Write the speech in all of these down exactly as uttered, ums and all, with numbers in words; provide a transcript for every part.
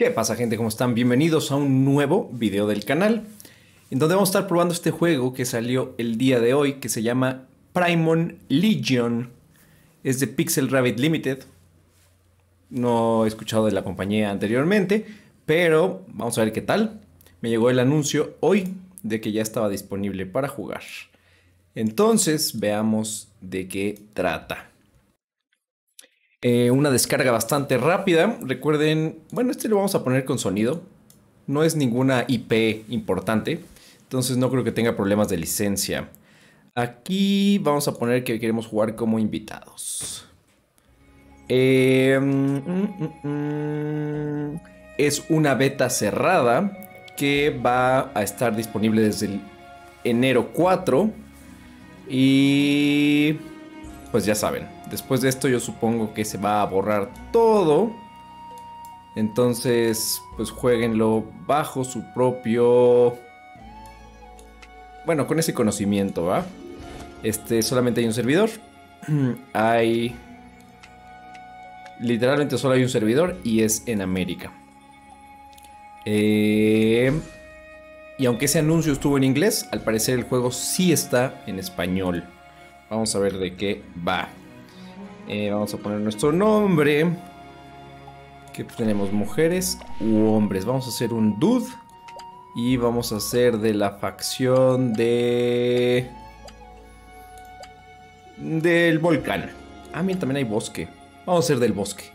¿Qué pasa, gente? ¿Cómo están? Bienvenidos a un nuevo video del canal, en donde vamos a estar probando este juego que salió el día de hoy, que se llama Primon Legion. Es de Pixel Rabbit Limited. No he escuchado de la compañía anteriormente, pero vamos a ver qué tal. Me llegó el anuncio hoy de que ya estaba disponible para jugar. Entonces, veamos de qué trata. Eh, una descarga bastante rápida. Recuerden, bueno, este lo vamos a poner con sonido. No es ninguna I P importante, entonces no creo que tenga problemas de licencia. Aquí vamos a poner que queremos jugar como invitados. Eh, mm, mm, mm, es una beta cerrada que va a estar disponible desde el enero cuatro. Y pues ya saben, después de esto yo supongo que se va a borrar todo. Entonces, pues jueguenlo bajo su propio... Bueno, con ese conocimiento, ¿va? Este, solamente hay un servidor. Hay... Literalmente solo hay un servidor y es en América. Eh... Y aunque ese anuncio estuvo en inglés, al parecer el juego sí está en español. Vamos a ver de qué va. Eh, vamos a poner nuestro nombre. ¿Qué tenemos? ¿Mujeres u hombres? Vamos a hacer un dude. Y vamos a hacer de la facción de... Del volcán. Ah, mira, también hay bosque. Vamos a hacer del bosque.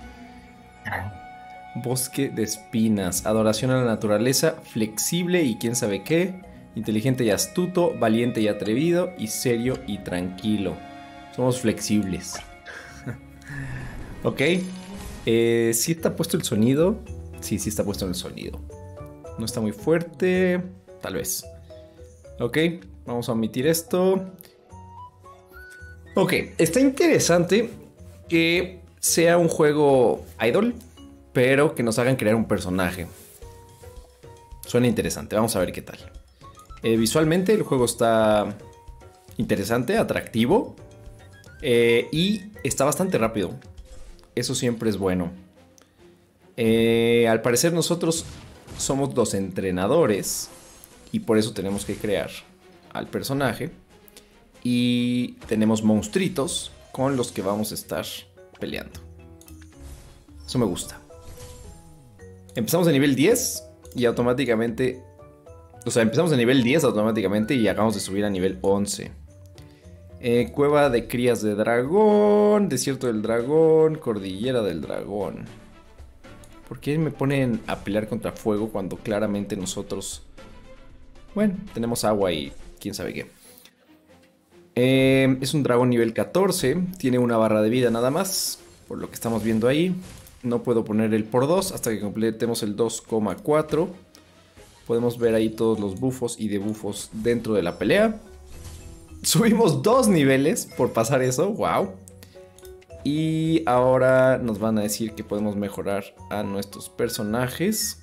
Bosque de espinas. Adoración a la naturaleza. Flexible y quién sabe qué. Inteligente y astuto. Valiente y atrevido. Y serio y tranquilo. Somos flexibles. Ok. Eh, ¿Sí está puesto el sonido? Sí, sí está puesto el sonido. No está muy fuerte. Tal vez. Ok. Vamos a omitir esto. Ok. Está interesante que sea un juego idle, pero que nos hagan crear un personaje. Suena interesante. Vamos a ver qué tal. Eh, visualmente el juego está interesante, atractivo. Eh, y está bastante rápido. Eso siempre es bueno. Eh, al parecer nosotros somos los entrenadores. Y por eso tenemos que crear al personaje. Y tenemos monstruitos con los que vamos a estar peleando. Eso me gusta. Empezamos en nivel diez y automáticamente... O sea, empezamos en nivel diez automáticamente y acabamos de subir a nivel once. Eh, cueva de crías de dragón, desierto del dragón, cordillera del dragón. ¿Por qué me ponen a pelear contra fuego cuando claramente nosotros... Bueno, tenemos agua y quién sabe qué. Eh, es un dragón nivel catorce, tiene una barra de vida nada más, por lo que estamos viendo ahí. No puedo poner el por dos hasta que completemos el dos coma cuatro. Podemos ver ahí todos los buffos y debuffos dentro de la pelea. Subimos dos niveles por pasar eso, wow. Y ahora nos van a decir que podemos mejorar a nuestros personajes.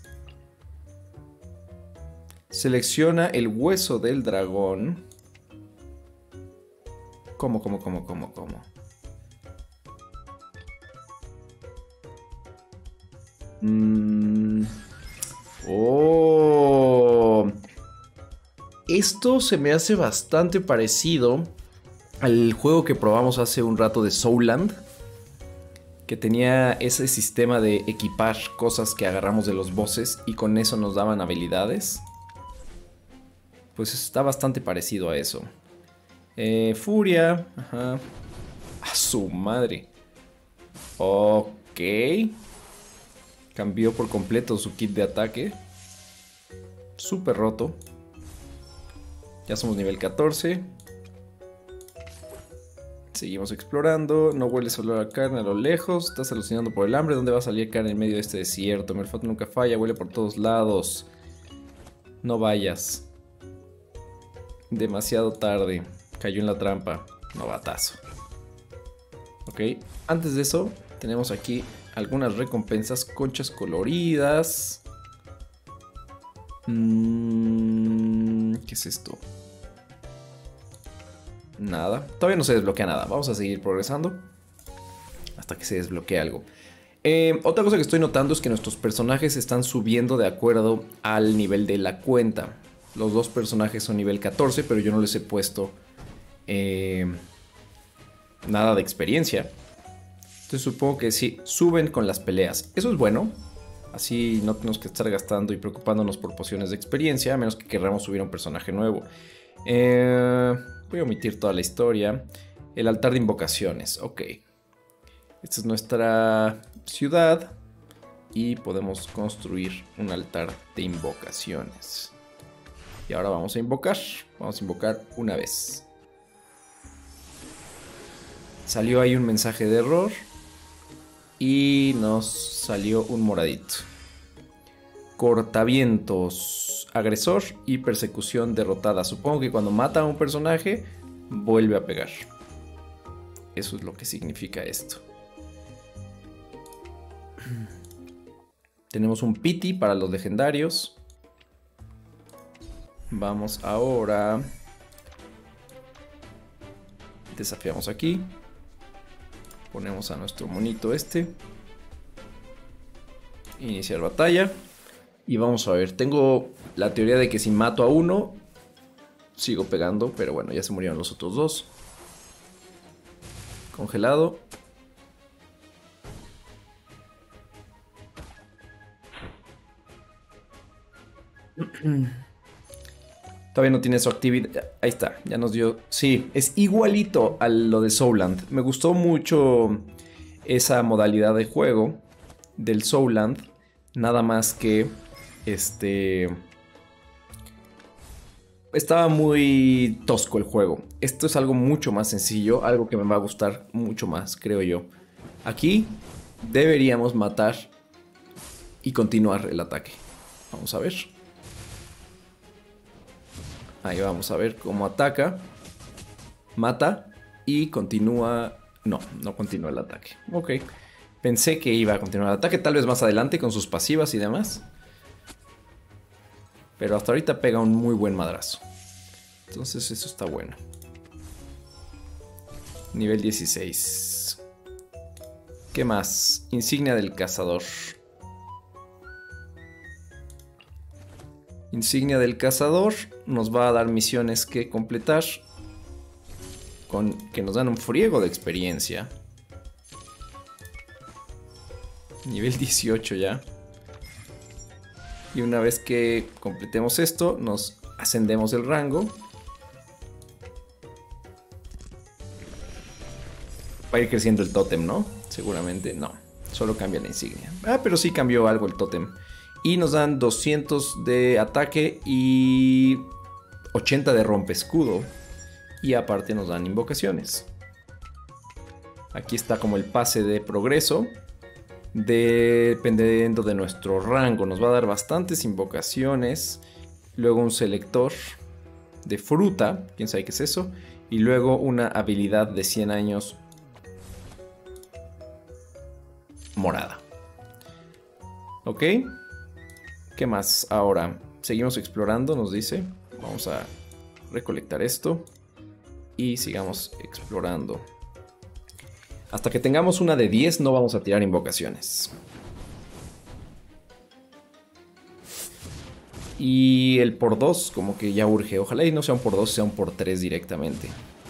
Selecciona el hueso del dragón. ¿Cómo, cómo, cómo, cómo, cómo? Mm. Oh. Esto se me hace bastante parecido al juego que probamos hace un rato de Soulland, que tenía ese sistema de equipar cosas que agarramos de los bosses y con eso nos daban habilidades. Pues está bastante parecido a eso. Eh, furia. Ajá. A su madre. Ok. Cambió por completo su kit de ataque. Súper roto. Ya somos nivel catorce. Seguimos explorando. No hueles olor a carne a lo lejos. Estás alucinando por el hambre. ¿Dónde va a salir carne en medio de este desierto? Mi olfato nunca falla. Huele por todos lados. No vayas. Demasiado tarde. Cayó en la trampa. Novatazo. Ok. Antes de eso, tenemos aquí algunas recompensas. Conchas coloridas. Mm, ¿Qué es esto? Nada. Todavía no se desbloquea nada. Vamos a seguir progresando hasta que se desbloquee algo. Eh, otra cosa que estoy notando es que nuestros personajes están subiendo de acuerdo al nivel de la cuenta. Los dos personajes son nivel catorce, pero yo no les he puesto eh, nada de experiencia. Entonces supongo que sí, suben con las peleas. Eso es bueno. Así no tenemos que estar gastando y preocupándonos por pociones de experiencia, a menos que queramos subir a un personaje nuevo. Eh, voy a omitir toda la historia. El altar de invocaciones, ok. Esta es nuestra ciudad y podemos construir un altar de invocaciones. Y ahora vamos a invocar. Vamos a invocar una vez. Salió ahí un mensaje de error y nos salió un moradito. Cortavientos, agresor y persecución derrotada. Supongo que cuando mata a un personaje vuelve a pegar. Eso es lo que significa esto. Tenemos un pity para los legendarios. Vamos ahora. Desafiamos aquí. Ponemos a nuestro monito este. Iniciar batalla. Y vamos a ver. Tengo la teoría de que si mato a uno, sigo pegando. Pero bueno, ya se murieron los otros dos. Congelado. Todavía no tiene su actividad. Ahí está, ya nos dio. Sí, es igualito a lo de Soulland. Me gustó mucho esa modalidad de juego del Soulland. Nada más que este estaba muy tosco el juego. Esto es algo mucho más sencillo, algo que me va a gustar mucho más, creo yo. Aquí deberíamos matar y continuar el ataque. Vamos a ver. Ahí vamos a ver cómo ataca. Mata y continúa. No, no continúa el ataque. Ok. Pensé que iba a continuar el ataque, tal vez más adelante con sus pasivas y demás. Pero hasta ahorita pega un muy buen madrazo. Entonces eso está bueno. Nivel dieciséis. ¿Qué más? Insignia del cazador. Insignia del cazador nos va a dar misiones que completar. Con, que nos dan un friego de experiencia. Nivel dieciocho ya. Y una vez que completemos esto, nos ascendemos el rango. Va a ir creciendo el tótem, ¿no? Seguramente no. Solo cambia la insignia. Ah, pero sí cambió algo el tótem. Y nos dan doscientos de ataque y ochenta de rompe escudo. Y aparte nos dan invocaciones. Aquí está como el pase de progreso. Dependiendo de nuestro rango, nos va a dar bastantes invocaciones. Luego un selector de fruta, quién sabe qué es eso. Y luego una habilidad de cien años morada. Ok. ¿Qué más? Ahora seguimos explorando, nos dice. Vamos a recolectar esto y sigamos explorando. Hasta que tengamos una de diez no vamos a tirar invocaciones. Y el por dos como que ya urge. Ojalá y no sea un por dos, sea un por tres directamente.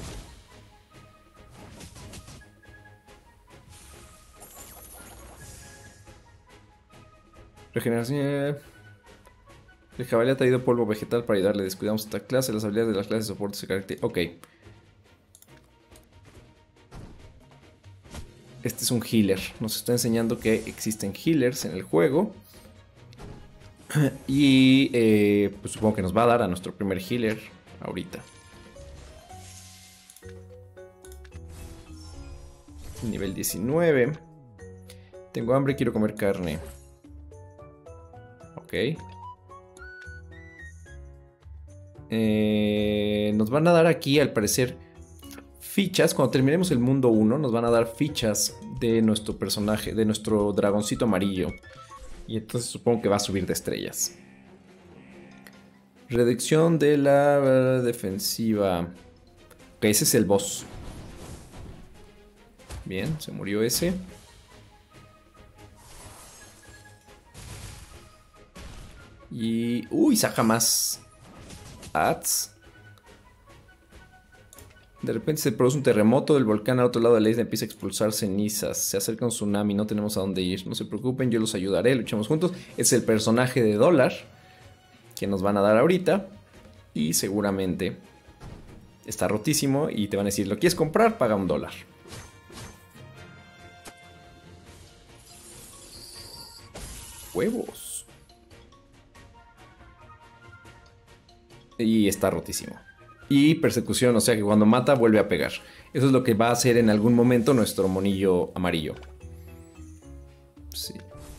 Regeneración. El jabalí ha traído polvo vegetal para ayudarle. Descuidamos esta clase. Las habilidades de las clases de soporte se caracterizan. Ok. Este es un healer. Nos está enseñando que existen healers en el juego. Y eh, pues supongo que nos va a dar a nuestro primer healer ahorita. Nivel diecinueve. Tengo hambre, quiero comer carne. Ok. Eh, nos van a dar aquí, al parecer, fichas. Cuando terminemos el mundo uno, nos van a dar fichas de nuestro personaje, de nuestro dragoncito amarillo. Y entonces supongo que va a subir de estrellas. Reducción de la defensiva. Ok, ese es el boss. Bien, se murió ese. Y... Uy, saca más ads. De repente se produce un terremoto del volcán al otro lado de la isla, empieza a expulsar cenizas. Se acerca un tsunami, no tenemos a dónde ir. No se preocupen, yo los ayudaré, luchemos juntos. Es el personaje de dólar que nos van a dar ahorita. Y seguramente está rotísimo y te van a decir, ¿lo quieres comprar? Paga un dólar. Huevos. Y está rotísimo. Y persecución, o sea que cuando mata vuelve a pegar. Eso es lo que va a hacer en algún momento nuestro monillo amarillo. Sí.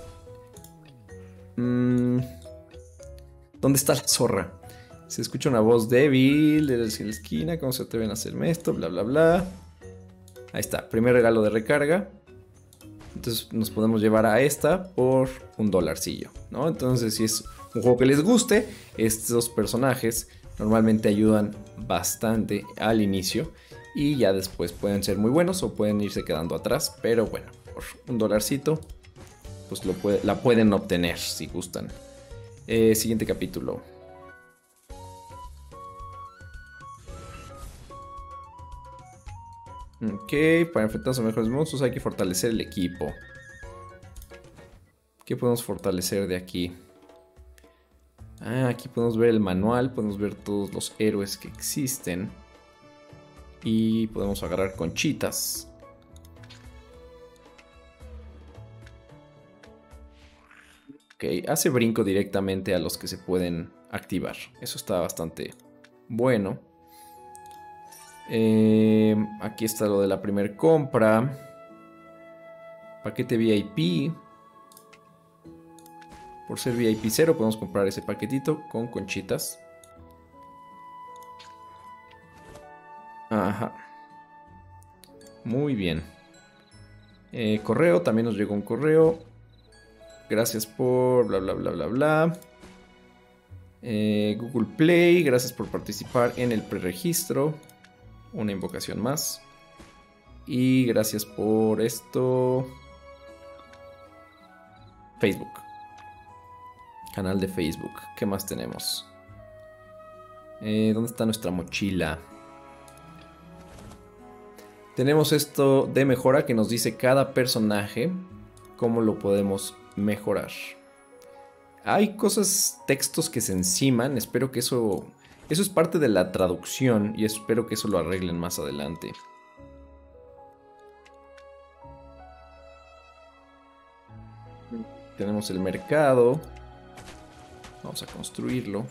Mm. ¿Dónde está la zorra? Se escucha una voz débil de la esquina. ¿Cómo se atreven a hacerme esto? Bla, bla, bla. Ahí está. Primer regalo de recarga. Entonces nos podemos llevar a esta por un dolarcillo, ¿no? Entonces si es un juego que les guste, estos personajes normalmente ayudan bastante al inicio. Y ya después pueden ser muy buenos o pueden irse quedando atrás. Pero bueno, por un dolarcito, pues lo puede, la pueden obtener si gustan. Eh, siguiente capítulo. Ok, para enfrentarnos a mejores monstruos hay que fortalecer el equipo. ¿Qué podemos fortalecer de aquí? Ah, aquí podemos ver el manual, podemos ver todos los héroes que existen. Y podemos agarrar conchitas. Ok, hace brinco directamente a los que se pueden activar. Eso está bastante bueno. Eh, aquí está lo de la primer compra. Paquete V I P. Por ser V I P cero podemos comprar ese paquetito con conchitas. Ajá. Muy bien. Eh, correo, también nos llegó un correo. Gracias por bla bla bla bla bla. Eh, Google Play, gracias por participar en el preregistro. Una invocación más. Y gracias por esto. Facebook. Canal de Facebook. ¿Qué más tenemos? Eh, ¿Dónde está nuestra mochila? Tenemos esto de mejora que nos dice cada personaje cómo lo podemos mejorar. Hay cosas, textos que se enciman. Espero que eso... Eso es parte de la traducción y espero que eso lo arreglen más adelante. Tenemos el mercado. Vamos a construirlo.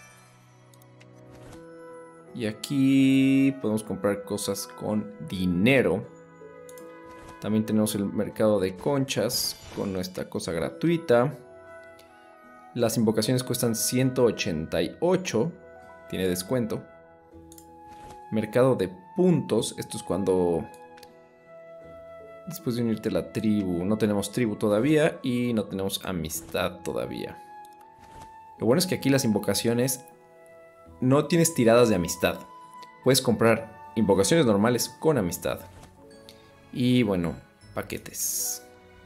Y aquí podemos comprar cosas con dinero. También tenemos el mercado de conchas con nuestra cosa gratuita. Las invocaciones cuestan ciento ochenta y ocho. Tiene descuento. Mercado de puntos. Esto es cuando... Después de unirte a la tribu. No tenemos tribu todavía. Y no tenemos amistad todavía. Lo bueno es que aquí las invocaciones... No tienes tiradas de amistad. Puedes comprar invocaciones normales con amistad. Y bueno, paquetes.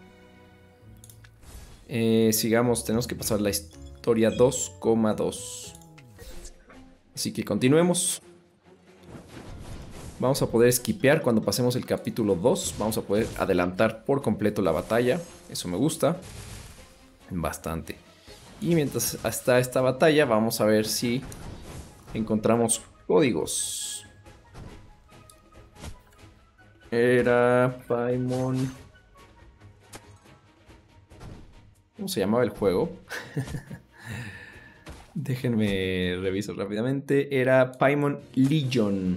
Eh, sigamos. Tenemos que pasar la historia dos coma dos. Así que continuemos. Vamos a poder skipear cuando pasemos el capítulo dos. Vamos a poder adelantar por completo la batalla. Eso me gusta bastante. Y mientras hasta esta batalla vamos a ver si encontramos códigos. Era Paimon. ¿Cómo se llamaba el juego? Déjenme reviso rápidamente. Era Paimon Legion.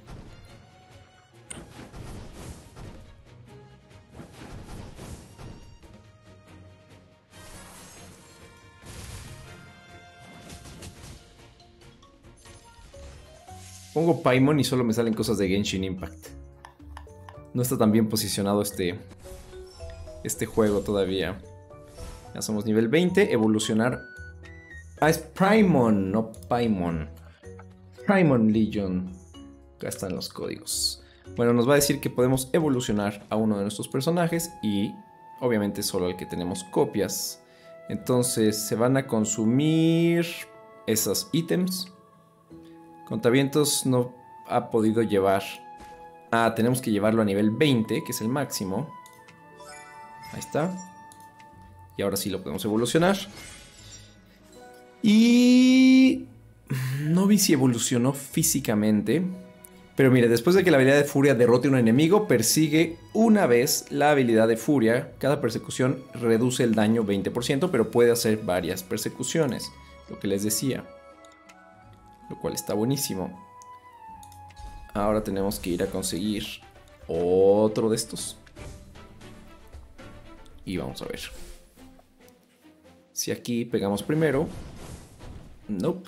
Pongo Paimon y solo me salen cosas de Genshin Impact. No está tan bien posicionado este, este juego todavía. Ya somos nivel veinte. Evolucionar. Ah, es Primon, no Paimon. Paimon Legion. Acá están los códigos. Bueno, nos va a decir que podemos evolucionar a uno de nuestros personajes y obviamente solo al que tenemos copias. Entonces se van a consumir esos ítems. Contavientos no ha podido llevar. Ah, tenemos que llevarlo a nivel veinte, que es el máximo. Ahí está. Y ahora sí lo podemos evolucionar. Y... no vi si evolucionó físicamente. Pero mire, después de que la habilidad de furia derrote a un enemigo, persigue una vez la habilidad de furia. Cada persecución reduce el daño veinte por ciento, pero puede hacer varias persecuciones. Lo que les decía. Lo cual está buenísimo. Ahora tenemos que ir a conseguir otro de estos. Y vamos a ver. Si aquí pegamos primero. Nope.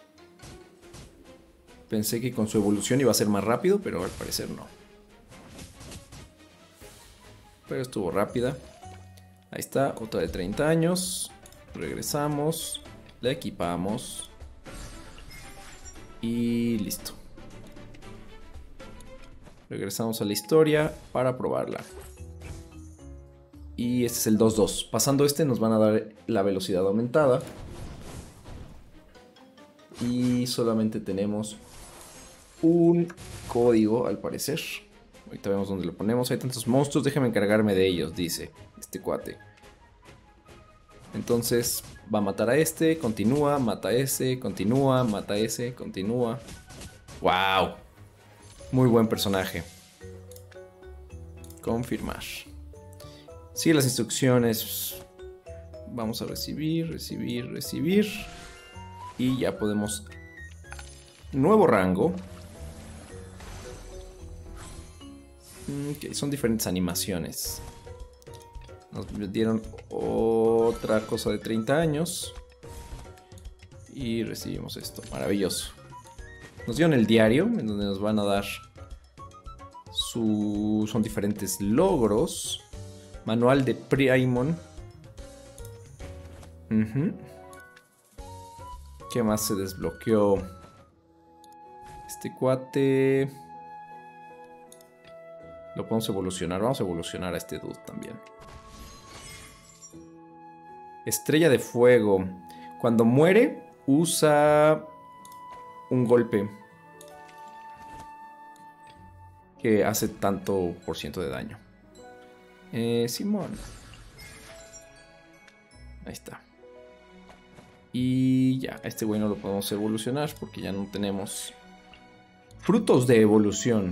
Pensé que con su evolución iba a ser más rápido, pero al parecer no. Pero estuvo rápida. Ahí está, otra de treinta años. Regresamos. La equipamos. Y listo. Regresamos a la historia para probarla. Y este es el dos dos. Pasando este nos van a dar la velocidad aumentada. Y solamente tenemos un código al parecer. Ahorita vemos dónde lo ponemos. Hay tantos monstruos, déjame encargarme de ellos, dice este cuate. Entonces va a matar a este, continúa, mata a ese, continúa, mata a ese, continúa. ¡Wow! Muy buen personaje. Confirmar. Sigue las instrucciones. Vamos a recibir, recibir, recibir. Y ya podemos... nuevo rango. Okay, son diferentes animaciones. Nos dieron otra cosa de treinta años. Y recibimos esto. Maravilloso. Nos dieron el diario, en donde nos van a dar su... son diferentes logros. Manual de Paimon. Uh-huh. ¿Qué más se desbloqueó? Este cuate... lo podemos evolucionar. Vamos a evolucionar a este dude también. Estrella de fuego. Cuando muere, usa un golpe que hace tanto por ciento de daño. Eh, Simón. Ahí está. Y ya, a este güey no lo podemos evolucionar porque ya no tenemos frutos de evolución.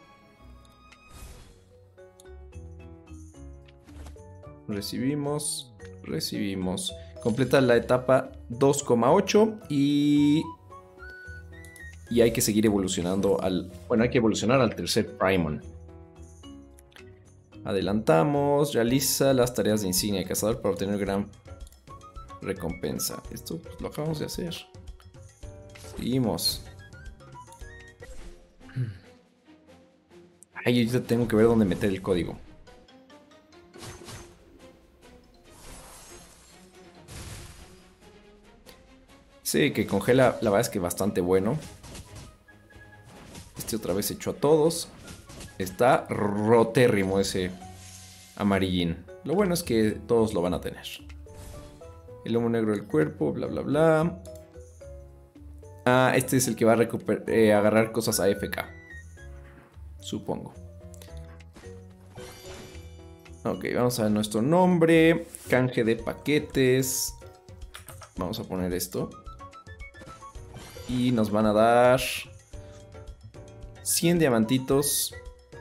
Recibimos, recibimos. Completa la etapa dos coma ocho y... y hay que seguir evolucionando al... bueno, hay que evolucionar al tercer Paimon. Adelantamos, realiza las tareas de insignia de cazador para obtener gran recompensa. Esto pues, lo acabamos de hacer. Seguimos. Ay, yo ya tengo que ver dónde meter el código. Sí, que congela, la verdad es que bastante bueno. Este otra vez echó a todos. Está rotérrimo ese amarillín. Lo bueno es que todos lo van a tener. El humo negro del cuerpo, bla bla bla. Ah, este es el que va a recuperar, eh, agarrar cosas A F K. Supongo. Ok, vamos a ver nuestro nombre. Canje de paquetes. Vamos a poner esto. Y nos van a dar cien diamantitos,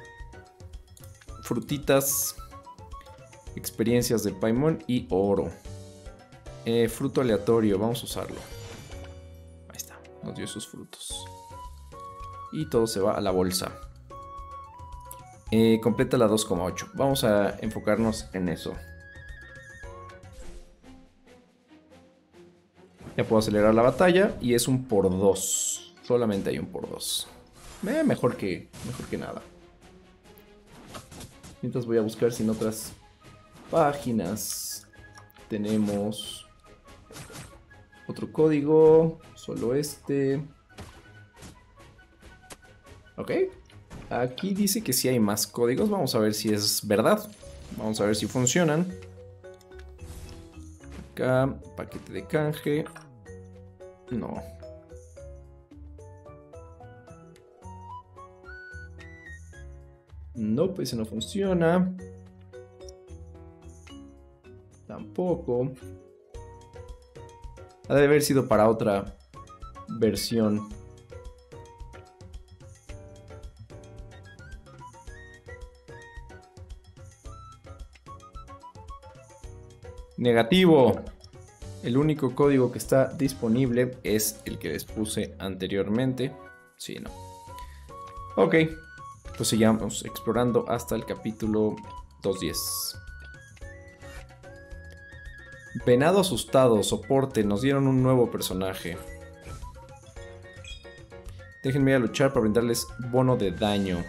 frutitas, experiencias de Paimon y oro. Eh, fruto aleatorio, vamos a usarlo. Ahí está, nos dio sus frutos. Y todo se va a la bolsa. Eh, completa la dos coma ocho. Vamos a enfocarnos en eso. Ya puedo acelerar la batalla y es un por dos. Solamente hay un por dos. Eh, mejor que, mejor que nada. Mientras voy a buscar si en otras páginas tenemos otro código. Solo este. Ok. Aquí dice que sí hay más códigos. Vamos a ver si es verdad. Vamos a ver si funcionan. acá, paquete de canje. No. No, pues ese no funciona. Tampoco. Ha de haber sido para otra versión. Negativo. El único código que está disponible es el que les puse anteriormente. Sí, no. Ok. Pues sigamos explorando hasta el capítulo doscientos diez. Venado asustado, soporte, nos dieron un nuevo personaje. Déjenme ir a luchar para brindarles bono de daño.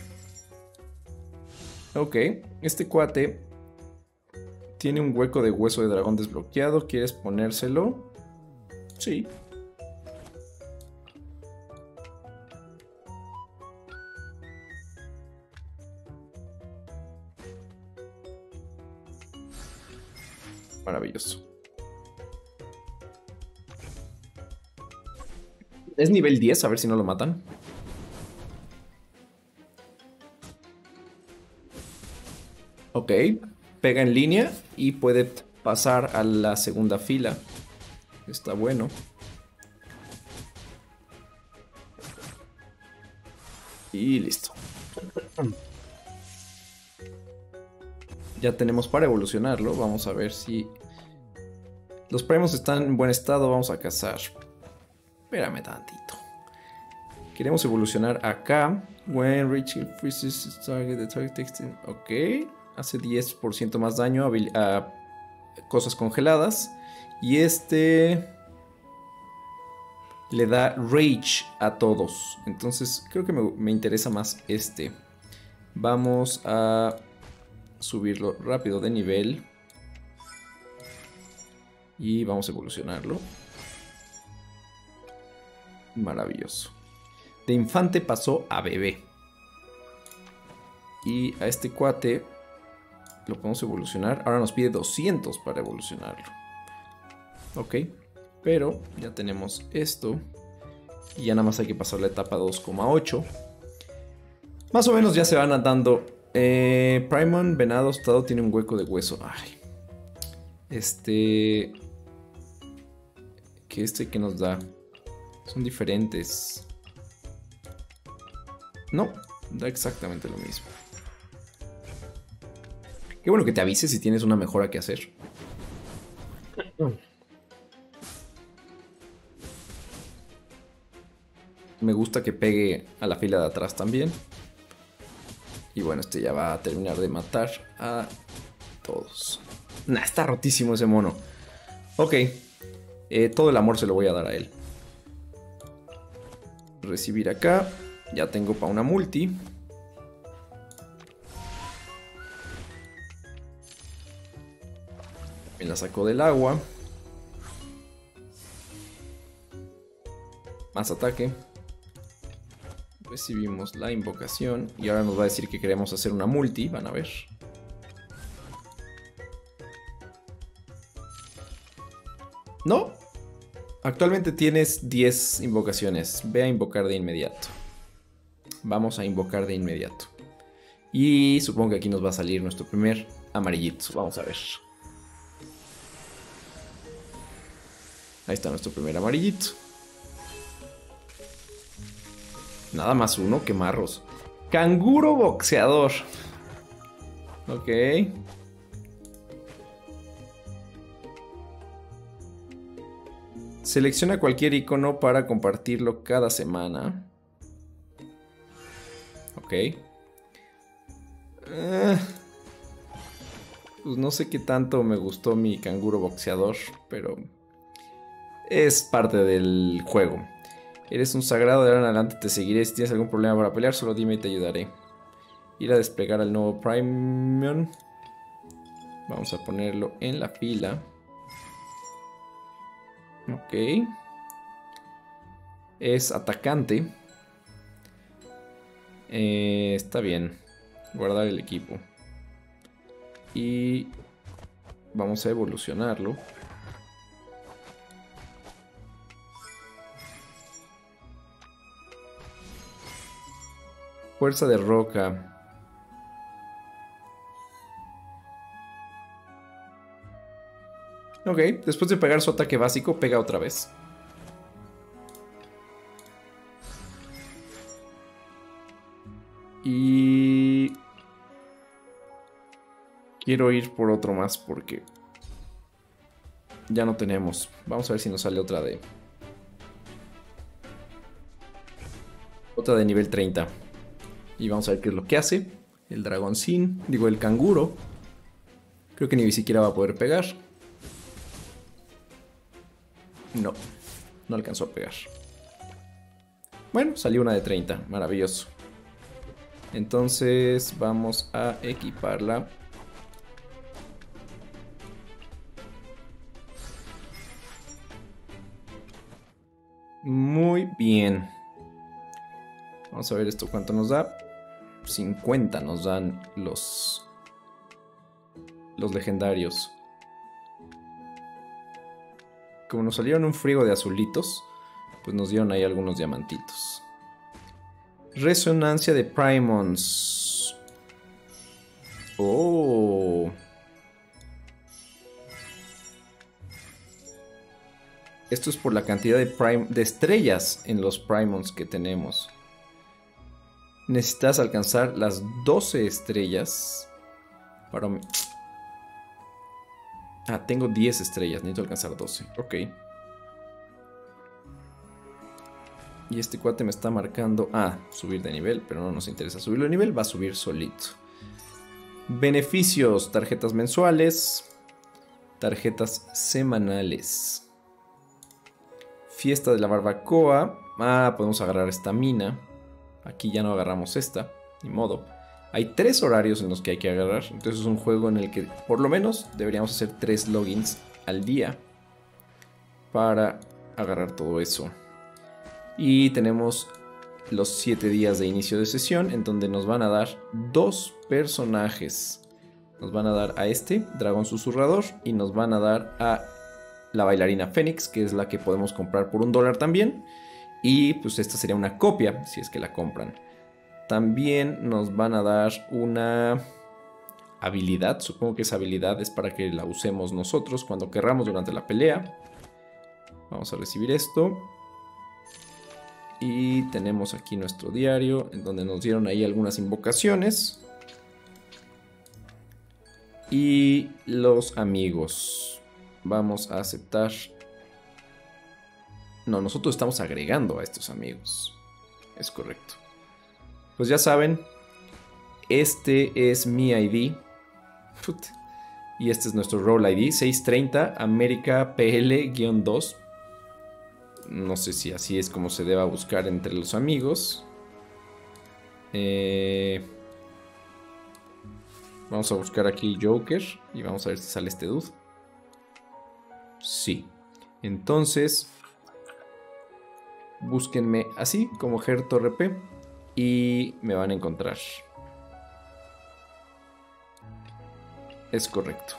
Ok, este cuate tiene un hueco de hueso de dragón desbloqueado. ¿Quieres ponérselo? Sí. Maravilloso. Es nivel diez, a ver si no lo matan. Ok, pega en línea y puede pasar a la segunda fila. Está bueno. Y listo. Ya tenemos para evolucionarlo. Vamos a ver si los primos están en buen estado. Vamos a cazar. Espérame tantito. Queremos evolucionar acá. When reaching freezes target, the target takes... Ok. Hace diez por ciento más daño a, a cosas congeladas. Y este le da rage a todos. Entonces creo que me, me interesa más este. Vamos a subirlo rápido de nivel. Y vamos a evolucionarlo. Maravilloso. De infante pasó a bebé. Y a este cuate lo podemos evolucionar. Ahora nos pide doscientos para evolucionarlo. Ok. Pero ya tenemos esto. Y ya nada más hay que pasar la etapa dos coma ocho. Más o menos ya se van dando. Eh, Primon, venado asustado, tiene un hueco de hueso. Ay. Este... ¿Qué este que nos da? Son diferentes. No, da exactamente lo mismo. Qué bueno que te avise si tienes una mejora que hacer. Me gusta que pegue a la fila de atrás también. Y bueno, este ya va a terminar de matar a todos. Nah, está rotísimo ese mono. Ok. Eh, todo el amor se lo voy a dar a él. Recibir acá. Ya tengo para una multi. Me la sacó del agua. Más ataque. Recibimos la invocación. Y ahora nos va a decir que queremos hacer una multi. Van a ver. No. Actualmente tienes diez invocaciones. Ve a invocar de inmediato. Vamos a invocar de inmediato. Y supongo que aquí nos va a salir nuestro primer amarillito. Vamos a ver. Ahí está nuestro primer amarillito. Nada más uno, qué marros. Canguro boxeador. Ok. Selecciona cualquier icono para compartirlo cada semana. Ok. Uh, pues no sé qué tanto me gustó mi canguro boxeador, pero es parte del juego. Eres un sagrado, de ahora en adelante te seguiré. Si tienes algún problema para pelear, solo dime y te ayudaré. Ir a desplegar al nuevo Primon. Vamos a ponerlo en la fila. Ok. Es atacante. Eh, está bien. Guardar el equipo. Y vamos a evolucionarlo. Fuerza de roca. Ok, después de pegar su ataque básico, pega otra vez. Y... quiero ir por otro más porque... ya no tenemos. Vamos a ver si nos sale otra de... otra de nivel treinta. Y vamos a ver qué es lo que hace. El dragoncín, digo el canguro. Creo que ni siquiera va a poder pegar. No, no alcanzó a pegar. Bueno, salió una de treinta, maravilloso. Entonces vamos a equiparla. Muy bien. Vamos a ver esto cuánto nos da. cincuenta nos dan los, los legendarios. Como nos salieron un frigo de azulitos, pues nos dieron ahí algunos diamantitos. Resonancia de Primons. Oh. Esto es por la cantidad de, prime, de estrellas en los Primons que tenemos. Necesitas alcanzar las doce estrellas para... Ah, tengo diez estrellas, necesito alcanzar doce. Ok. Y este cuate me está marcando... Ah, subir de nivel, pero no nos interesa subirlo de nivel, va a subir solito. Beneficios, tarjetas mensuales, tarjetas semanales. Fiesta de la barbacoa. Ah, podemos agarrar esta mina. Aquí ya no agarramos esta, ni modo. Hay tres horarios en los que hay que agarrar. Entonces es un juego en el que por lo menos deberíamos hacer tres logins al día para agarrar todo eso. Y tenemos los siete días de inicio de sesión, en donde nos van a dar dos personajes. Nos van a dar a este, Dragón Susurrador, y nos van a dar a la bailarina Fénix, que es la que podemos comprar por un dólar también. Y pues esta sería una copia, si es que la compran. También nos van a dar una habilidad. Supongo que esa habilidad es para que la usemos nosotros cuando querramos durante la pelea. Vamos a recibir esto. Y tenemos aquí nuestro diario, en donde nos dieron ahí algunas invocaciones. Y los amigos. Vamos a aceptar... No, nosotros estamos agregando a estos amigos. Es correcto. Pues ya saben, este es mi I D. Put. Y este es nuestro role I D, seiscientos treinta, América P L dos. No sé si así es como se deba buscar entre los amigos. Eh, vamos a buscar aquí Joker y vamos a ver si sale este dude. Sí. Entonces, búsquenme así como GerTorreP y me van a encontrar. Es correcto.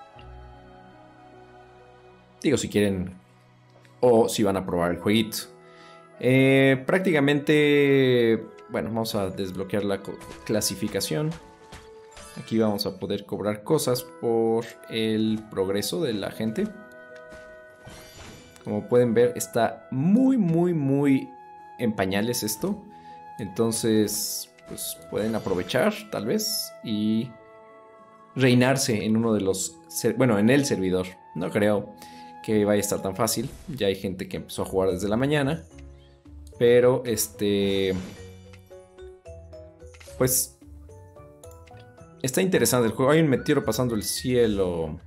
Digo, si quieren o si van a probar el jueguito. Eh, prácticamente, bueno, vamos a desbloquear la clasificación. Aquí vamos a poder cobrar cosas por el progreso de la gente. Como pueden ver, está muy, muy, muy en pañales esto. Entonces, pues pueden aprovechar, tal vez, y reinarse en uno de los... Bueno, en el servidor. No creo que vaya a estar tan fácil. Ya hay gente que empezó a jugar desde la mañana. Pero, este... pues... está interesante el juego. Hay un meteoro pasando el cielo.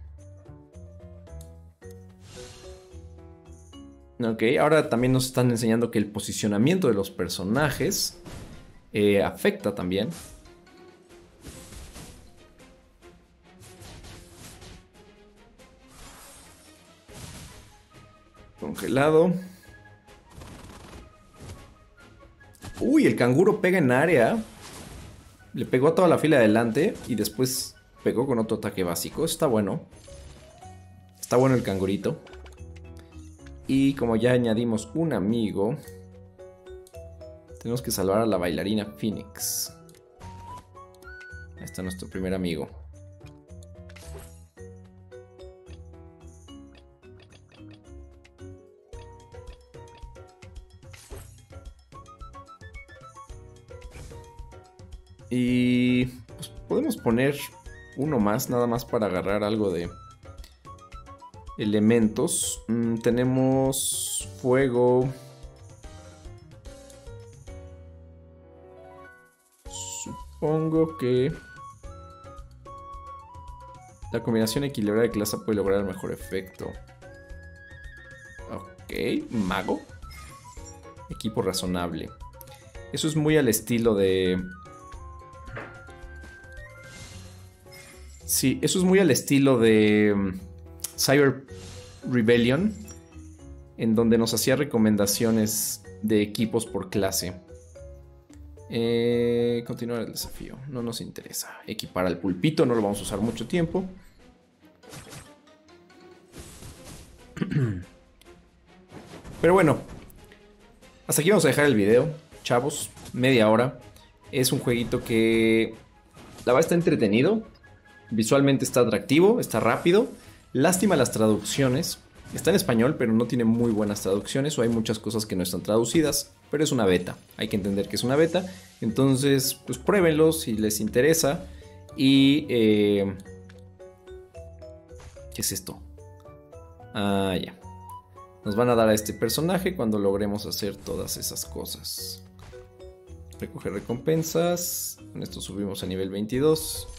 Ok, ahora también nos están enseñando que el posicionamiento de los personajes eh, afecta también. Congelado. Uy, el canguro pega en área. Le pegó a toda la fila adelante y después pegó con otro ataque básico. Está bueno. Está bueno el cangurito. Y como ya añadimos un amigo, Tenemos que salvar a la bailarina Phoenix. Ahí está nuestro primer amigo. Y pues podemos poner uno más, nada más para agarrar algo de elementos. Mm, tenemos fuego. Supongo que la combinación equilibrada de clase puede lograr el mejor efecto. Ok, mago. Equipo razonable. Eso es muy al estilo de... Sí, eso es muy al estilo de um, Cyber Rebellion, en donde nos hacía recomendaciones de equipos por clase. Eh, continuar el desafío, no nos interesa. Equipar al pulpito, no lo vamos a usar mucho tiempo. Pero bueno, hasta aquí vamos a dejar el video, chavos. Media hora. Es un jueguito que la verdad está entretenido. Visualmente está atractivo, está rápido. Lástima las traducciones. Está en español, pero no tiene muy buenas traducciones, o hay muchas cosas que no están traducidas, pero es una beta. Hay que entender que es una beta. Entonces, pues pruébenlo si les interesa. Y... Eh... ¿Qué es esto? Ah, ya. Nos van a dar a este personaje cuando logremos hacer todas esas cosas. Recoger recompensas. Con esto subimos a nivel veintidós.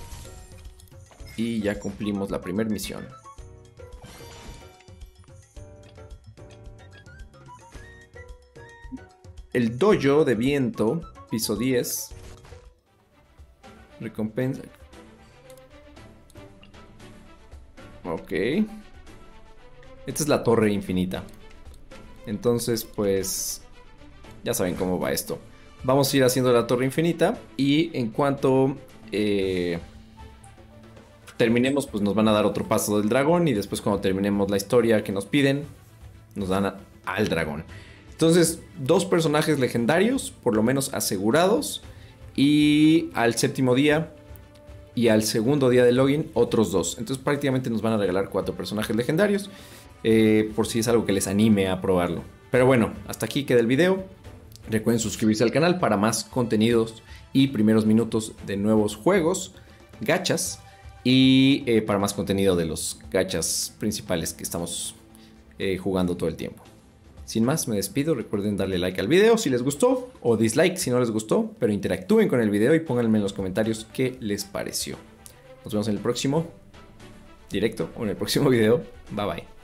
Y ya cumplimos la primera misión. El dojo de viento, piso diez. Recompensa. Ok. Esta es la torre infinita. Entonces, pues... ya saben cómo va esto. Vamos a ir haciendo la torre infinita. Y en cuanto... Eh, terminemos, pues nos van a dar otro paso del dragón. Y después cuando terminemos la historia que nos piden, nos dan a, al dragón. Entonces, dos personajes legendarios, por lo menos asegurados. Y al séptimo día y al segundo día de login, otros dos. Entonces prácticamente nos van a regalar cuatro personajes legendarios. Eh, por si es algo que les anime a probarlo. Pero bueno, hasta aquí queda el video. Recuerden suscribirse al canal para más contenidos y primeros minutos de nuevos juegos, gachas. Y eh, para más contenido de los gachas principales que estamos eh, jugando todo el tiempo. Sin más, me despido. Recuerden darle like al video si les gustó, o dislike si no les gustó, pero interactúen con el video y pónganme en los comentarios qué les pareció. Nos vemos en el próximo directo o en el próximo video. Bye bye.